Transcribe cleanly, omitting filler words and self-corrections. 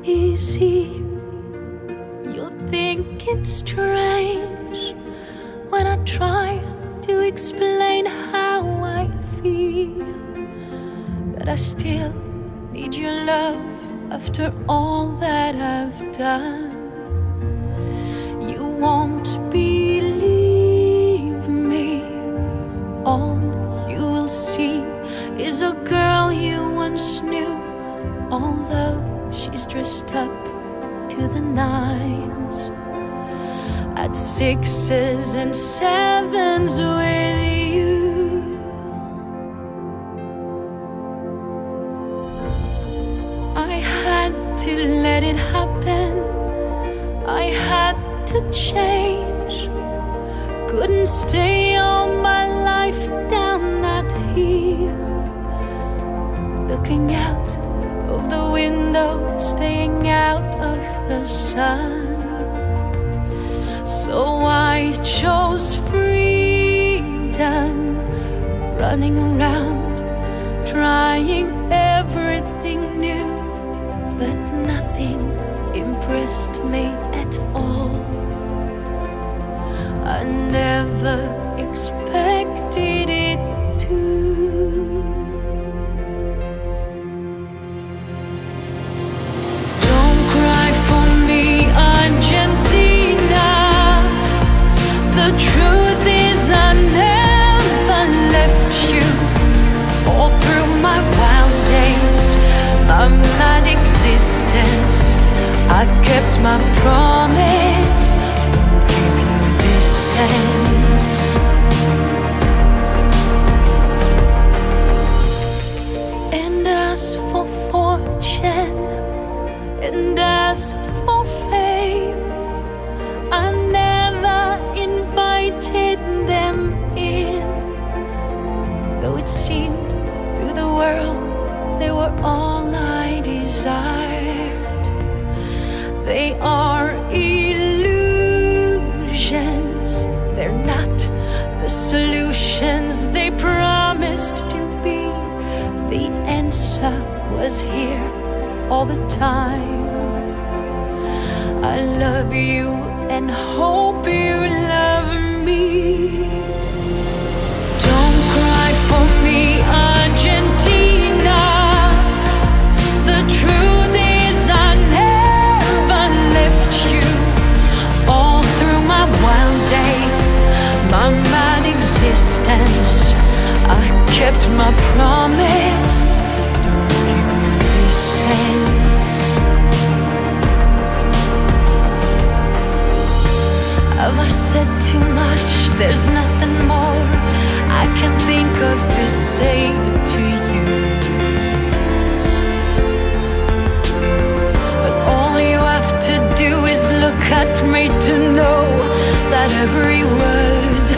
easy. You'll think it's strange when I try to explain how I feel, that I still need your love after all that I've done. You won't believe me. All you will see is a girl you once knew, although she's dressed up to the nines, at 6s and 7s with you. I had to let it happen, I had to change. Couldn't stay all my life down that hill, looking out of the window, staying out of the sun. So I chose freedom, running around, trying everything new, but nothing impressed me at all. I never expected it to. Don't cry for me, Argentina. The truth is I never left you. All through my wild days, my mad existence, I kept my promise. Don't keep your distance. And as for fortune, and as for fame, I never invited them in, though it seemed through the world they were all I desired. They are illusions, they're not the solutions they promised to be. The answer was here all the time. I love you and hope you love me. Don't cry for me, Argentina. The truth is I never left you. All through my wild days, my mad existence, I kept my promise. Don't keep your distance. Have I said too much? There's nothing more I can think of to say to you. But all you have to do is look at me to know that every word